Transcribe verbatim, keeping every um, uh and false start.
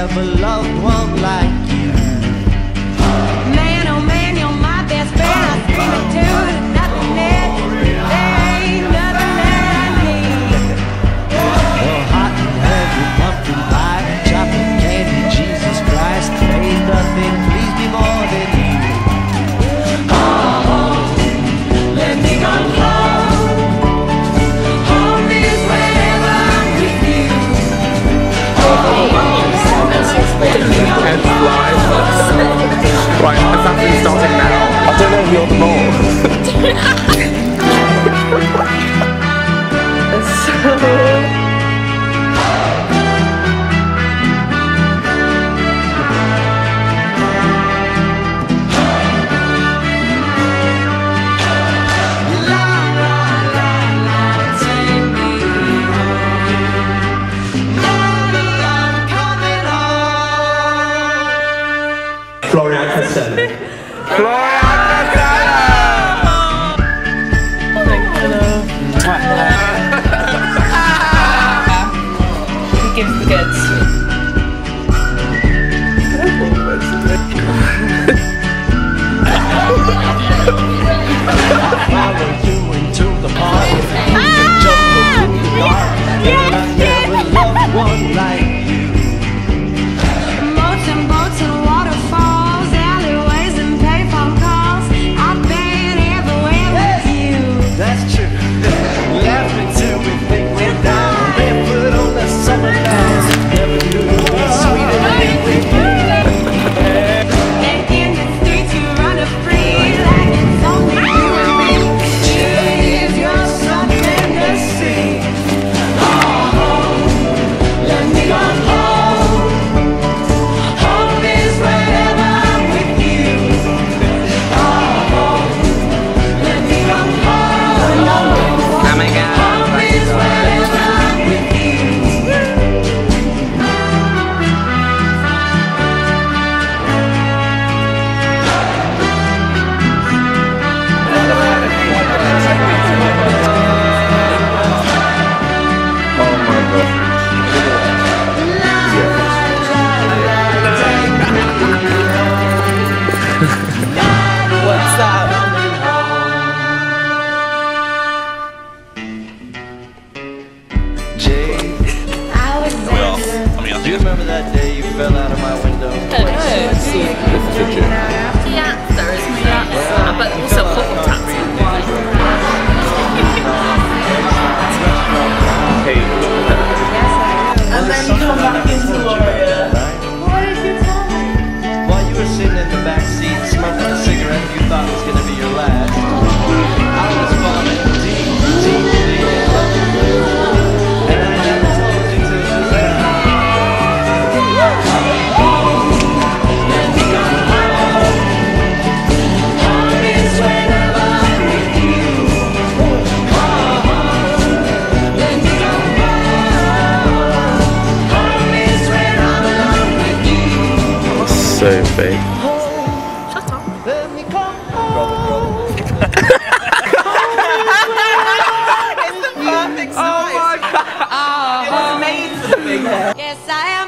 never loved one like you. Man, oh man, you're my best friend. I scream it too. There's nothing that, there ain't nothing that I need. Well, hot and heavy, pumpkin pie, chocolate candy, Jesus Christ, ain't nothing please me more than you. Oh, let me come home. Home is wherever I'm with you. Oh, and fly. Right, assassin starting now. I don't know if you're the mole. It's so... Florian Castelli. Florian He gives the goods. Follow you into the party, jump into the dark, and I never loved one like you. boats and boats and waterfalls, alleyways and payphone calls. I've been everywhere with you. That's true. Laughing till we think we're down, barefoot on the summer nights. Never knew it was sweeter than with you. And in the streets you run a free like it's only you and me. Cheers, you're something to see. Oh, let me go home. Home is wherever I'm with you. Oh, let me go home. Oh my god. Home is wherever I'm with you. Oh my god. What's that? Jay, I was do you remember that day you fell out of my window? This is legit. Yeah, there is that. Uh, but also football tax. Hey, And then you come back into Warrior. What did you tell me? While you were sitting in the back seat smoking a cigarette you thought was going to be your last, I was falling deep, deeply in love with you, and I never told you to do that. Let me go home. Home is wherever I'm with you. Let me go home. Home is where I'm alone with you. so fake. Shut up. Let me come home. It's the perfect size. Oh my god. Oh, it's made for the big hair. Yes, I am.